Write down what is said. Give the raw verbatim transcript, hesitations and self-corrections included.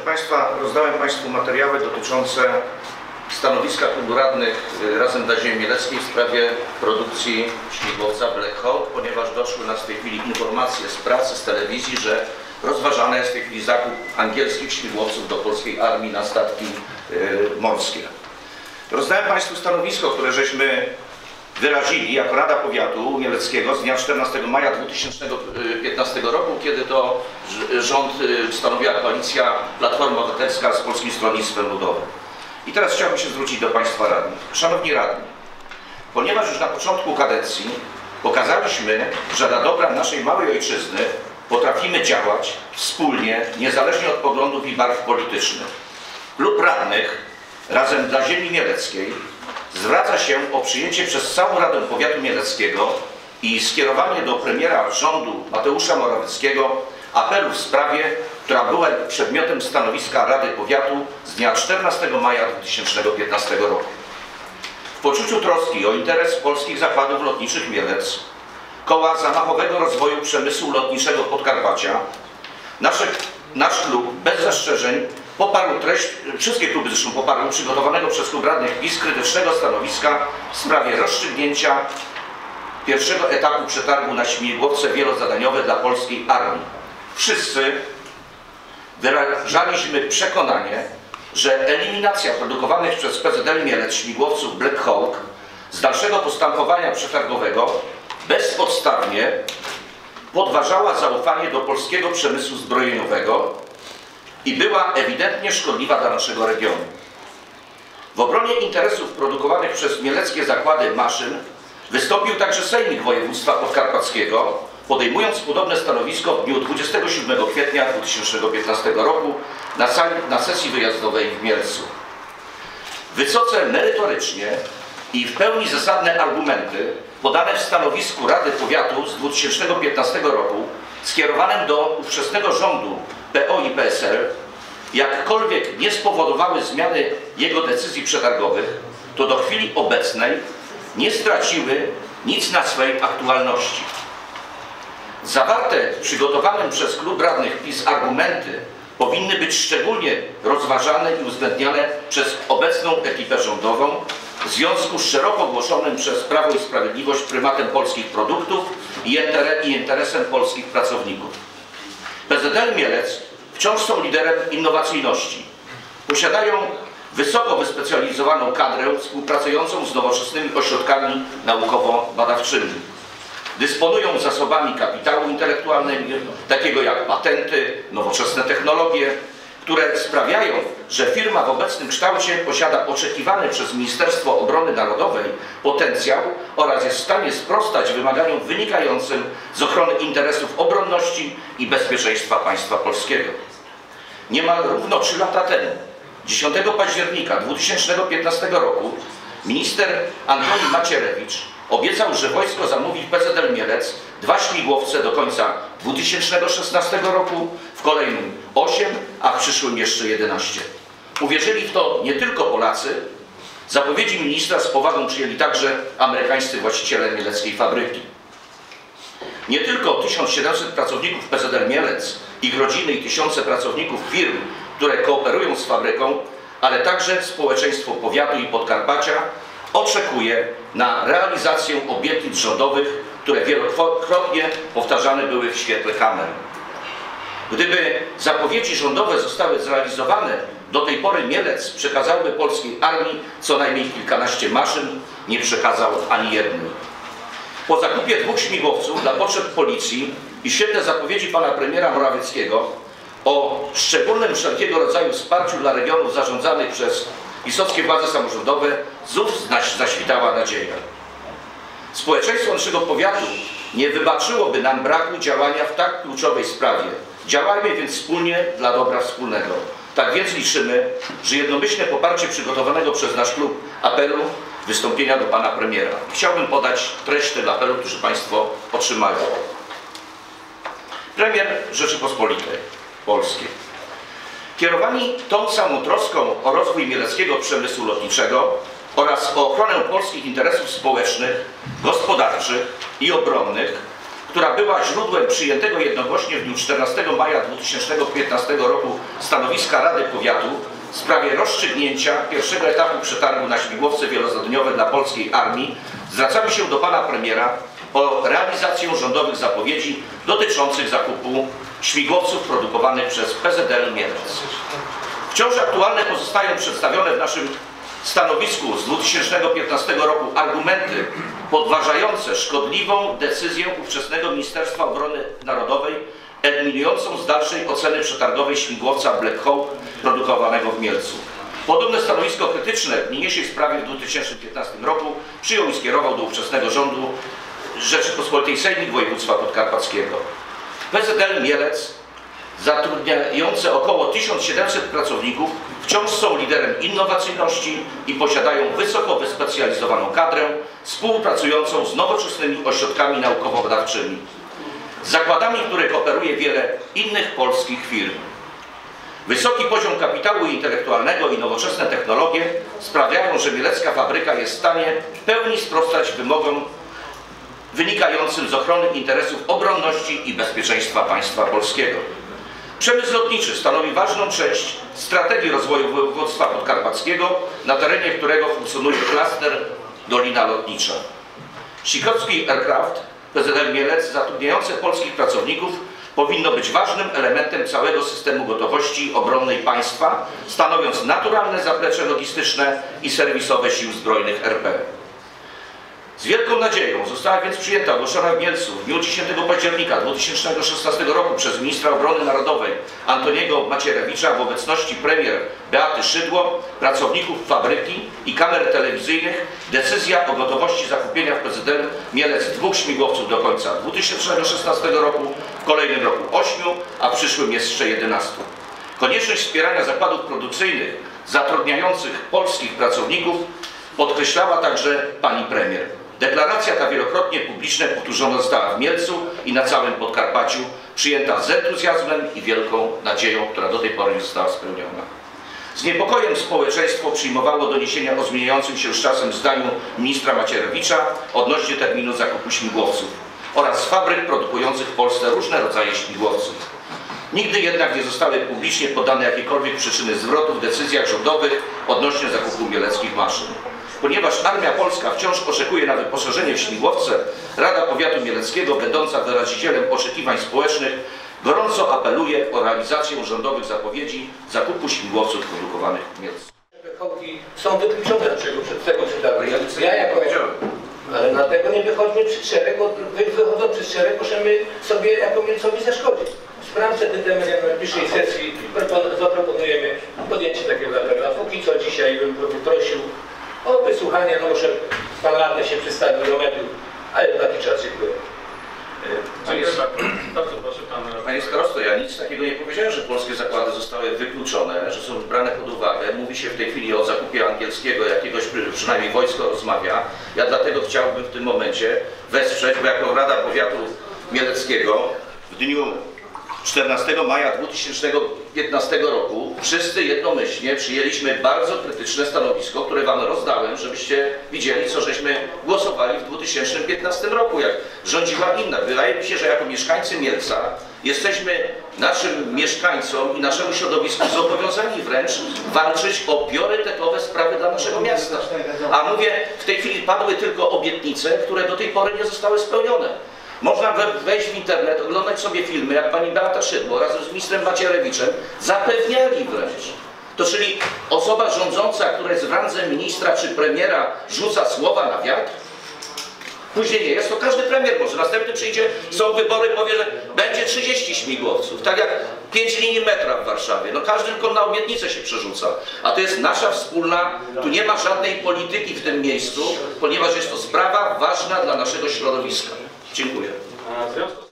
Państwa, rozdałem Państwu materiały dotyczące stanowiska klubu radnych Razem dla Ziemi Mieleckiej w sprawie produkcji śmigłowca Black Hawk, ponieważ doszły nas w tej chwili informacje z pracy, z telewizji, że rozważany jest w tej chwili zakup angielskich śmigłowców do polskiej armii na statki y, morskie. Rozdałem Państwu stanowisko, które żeśmy wyrazili jako Rada Powiatu Mieleckiego z dnia czternastego maja dwa tysiące piętnastego roku, kiedy to rząd stanowiła koalicja Platforma Obywatelska z Polskim Stronnictwem Ludowym. I teraz chciałbym się zwrócić do Państwa radnych. Szanowni radni, ponieważ już na początku kadencji pokazaliśmy, że dla dobra naszej małej ojczyzny potrafimy działać wspólnie, niezależnie od poglądów i barw politycznych, klub radnych Razem dla Ziemi Mieleckiej zwraca się o przyjęcie przez całą Radę Powiatu Mieleckiego i skierowanie do premiera rządu Mateusza Morawieckiego apelu w sprawie, która była przedmiotem stanowiska Rady Powiatu z dnia czternastego maja dwa tysiące piętnastego roku. W poczuciu troski o interes polskich zakładów lotniczych Mielec, Koła Zamachowego Rozwoju Przemysłu Lotniczego Podkarpacia, nasz, nasz klub bez zastrzeżeń poparł treść, wszystkie kluby zresztą poparły przygotowanego przez klub radnych PiS krytycznego stanowiska w sprawie rozstrzygnięcia pierwszego etapu przetargu na śmigłowce wielozadaniowe dla polskiej armii. Wszyscy wyrażaliśmy przekonanie, że eliminacja produkowanych przez P Z L Mielec śmigłowców Black Hawk z dalszego postępowania przetargowego bezpodstawnie podważała zaufanie do polskiego przemysłu zbrojeniowego i była ewidentnie szkodliwa dla naszego regionu. W obronie interesów produkowanych przez mieleckie zakłady maszyn wystąpił także Sejmik Województwa Podkarpackiego, podejmując podobne stanowisko w dniu dwudziestego siódmego kwietnia dwa tysiące piętnastego roku na, sali, na sesji wyjazdowej w Mielcu. Wysoce merytorycznie i w pełni zasadne argumenty podane w stanowisku Rady Powiatu z dwa tysiące piętnastego roku skierowanym do ówczesnego rządu P O i P S L, jakkolwiek nie spowodowały zmiany jego decyzji przetargowych, to do chwili obecnej nie straciły nic na swej aktualności. Zawarte w przygotowanym przez klub radnych PiS argumenty powinny być szczególnie rozważane i uwzględniane przez obecną ekipę rządową w związku z szeroko głoszonym przez Prawo i Sprawiedliwość prymatem polskich produktów i interesem polskich pracowników. P Z L Mielec wciąż są liderem innowacyjności. Posiadają wysoko wyspecjalizowaną kadrę współpracującą z nowoczesnymi ośrodkami naukowo-badawczymi. Dysponują zasobami kapitału intelektualnego, takiego jak patenty, nowoczesne technologie, które sprawiają, że firma w obecnym kształcie posiada oczekiwany przez Ministerstwo Obrony Narodowej potencjał oraz jest w stanie sprostać wymaganiom wynikającym z ochrony interesów obronności i bezpieczeństwa państwa polskiego. Niemal równo trzy lata temu, dziesiątego października dwa tysiące piętnastego roku, minister Antoni Macierewicz obiecał, że wojsko zamówi w P Z L Mielec dwa śmigłowce do końca dwa tysiące szesnastego roku, w kolejnym osiem, a w przyszłym jeszcze jedenaście. Uwierzyli w to nie tylko Polacy. Zapowiedzi ministra z powagą przyjęli także amerykańscy właściciele mieleckiej fabryki. Nie tylko tysiąc siedemset pracowników P Z L Mielec, ich rodziny i tysiące pracowników firm, które kooperują z fabryką, ale także społeczeństwo powiatu i Podkarpacia oczekuje na realizację obietnic rządowych, które wielokrotnie powtarzane były w świetle kamer. Gdyby zapowiedzi rządowe zostały zrealizowane, do tej pory Mielec przekazałby polskiej armii co najmniej kilkanaście maszyn, nie przekazał ani jednej. Po zakupie dwóch śmigłowców dla potrzeb policji i świetle zapowiedzi pana premiera Morawieckiego o szczególnym wszelkiego rodzaju wsparciu dla regionów zarządzanych przez pisowskie władze samorządowe, znów zaświtała nadzieja. Społeczeństwo naszego powiatu nie wybaczyłoby nam braku działania w tak kluczowej sprawie. Działajmy więc wspólnie dla dobra wspólnego. Tak więc liczymy, że jednomyślne poparcie przygotowanego przez nasz klub apelu wystąpienia do pana premiera. Chciałbym podać treść tego apelu, który Państwo otrzymają. Premier Rzeczypospolitej Polskiej. Kierowani tą samą troską o rozwój mieleckiego przemysłu lotniczego oraz o ochronę polskich interesów społecznych, gospodarczych i obronnych, która była źródłem przyjętego jednogłośnie w dniu czternastego maja dwa tysiące piętnastego roku stanowiska Rady Powiatu w sprawie rozstrzygnięcia pierwszego etapu przetargu na śmigłowce wielozadaniowe dla polskiej armii, zwracamy się do pana premiera o realizację rządowych zapowiedzi dotyczących zakupu śmigłowców produkowanych przez P Z L Mielec. Wciąż aktualne pozostają przedstawione w naszym stanowisku z dwa tysiące piętnastego roku argumenty podważające szkodliwą decyzję ówczesnego Ministerstwa Obrony Narodowej eliminującą z dalszej oceny przetargowej śmigłowca Black Hawk produkowanego w Mielcu. Podobne stanowisko krytyczne w niniejszej sprawie w dwa tysiące piętnastym roku przyjął i skierował do ówczesnego rządu Rzeczypospolitej Sejmik Województwa Podkarpackiego. P Z L Mielec, zatrudniające około tysiąc siedemset pracowników, wciąż są liderem innowacyjności i posiadają wysoko wyspecjalizowaną kadrę współpracującą z nowoczesnymi ośrodkami naukowo-badawczymi, z zakładami, których operuje wiele innych polskich firm. Wysoki poziom kapitału intelektualnego i nowoczesne technologie sprawiają, że mielecka fabryka jest w stanie w pełni sprostać wymogom wynikającym z ochrony interesów obronności i bezpieczeństwa państwa polskiego. Przemysł lotniczy stanowi ważną część strategii rozwoju województwa podkarpackiego, na terenie którego funkcjonuje klaster Dolina Lotnicza. Sikowski Aircraft P Z L Mielec, zatrudniające polskich pracowników, powinno być ważnym elementem całego systemu gotowości obronnej państwa, stanowiąc naturalne zaplecze logistyczne i serwisowe Sił Zbrojnych R P. Z wielką nadzieją została więc przyjęta, ogłoszona w Mielcu w dniu dziesiątego października dwa tysiące szesnastego roku przez ministra obrony narodowej Antoniego Macierewicza w obecności premier Beaty Szydło, pracowników fabryki i kamer telewizyjnych decyzja o gotowości zakupienia w P Z L Mielec dwóch śmigłowców do końca dwa tysiące szesnastego roku, w kolejnym roku ośmiu, a w przyszłym jeszcze jedenastu. Konieczność wspierania zakładów produkcyjnych zatrudniających polskich pracowników podkreślała także pani premier. Deklaracja ta wielokrotnie publicznie powtórzona została w Mielcu i na całym Podkarpaciu, przyjęta z entuzjazmem i wielką nadzieją, która do tej pory nie została spełniona. Z niepokojem społeczeństwo przyjmowało doniesienia o zmieniającym się z czasem zdaniu ministra Macierewicza odnośnie terminu zakupu śmigłowców oraz fabryk produkujących w Polsce różne rodzaje śmigłowców. Nigdy jednak nie zostały publicznie podane jakiekolwiek przyczyny zwrotu w decyzjach rządowych odnośnie zakupu mieleckich maszyn. Ponieważ Armia Polska wciąż oczekuje na wyposażenie w śmigłowce, Rada Powiatu Mieleckiego, będąca wyrazicielem oczekiwań społecznych, gorąco apeluje o realizację rządowych zapowiedzi zakupu śmigłowców produkowanych w Mielcu. Hołki są wykluczone przed tego przetargu. Ja jako... Ale na tego nie wychodźmy przed szereg, bo wychodzą przed szereg, możemy sobie jako Mielcowi zaszkodzić. Sprawdzę ten temat na najbliższej sesji, zaproponujemy podjęcie takiego zabrania. A póki co dzisiaj bym prosił o wysłuchanie, no może pan radny się przedstawił do mediów, ale w taki czas dziękuję. Panie, Panie starosto, ja nic takiego nie powiedziałem, że polskie zakłady zostały wykluczone, że są brane pod uwagę. Mówi się w tej chwili o zakupie angielskiego, jakiegoś, przynajmniej wojsko rozmawia. Ja dlatego chciałbym w tym momencie wesprzeć, bo jako Rada Powiatu Mieleckiego w dniu czternastego maja dwa tysiące piętnastego roku wszyscy jednomyślnie przyjęliśmy bardzo krytyczne stanowisko, które wam rozdałem, żebyście widzieli, co żeśmy głosowali w dwa tysiące piętnastym roku, jak rządziła inna. Wydaje mi się, że jako mieszkańcy Mielca jesteśmy naszym mieszkańcom i naszemu środowisku zobowiązani wręcz walczyć o priorytetowe sprawy dla naszego miasta. A mówię, w tej chwili padły tylko obietnice, które do tej pory nie zostały spełnione. Można wejść w internet, oglądać sobie filmy, jak pani Beata Szydło razem z ministrem Macierewiczem zapewniali wręcz. To czyli osoba rządząca, która jest w randze ministra czy premiera, rzuca słowa na wiatr? Później nie jest, to każdy premier może. Następny przyjdzie, są wybory, powie, że będzie trzydzieści śmigłowców. Tak jak pięć linii metra w Warszawie. No każdy tylko na obietnicę się przerzuca. A to jest nasza wspólna, tu nie ma żadnej polityki w tym miejscu, ponieważ jest to sprawa ważna dla naszego środowiska. Dziękuję.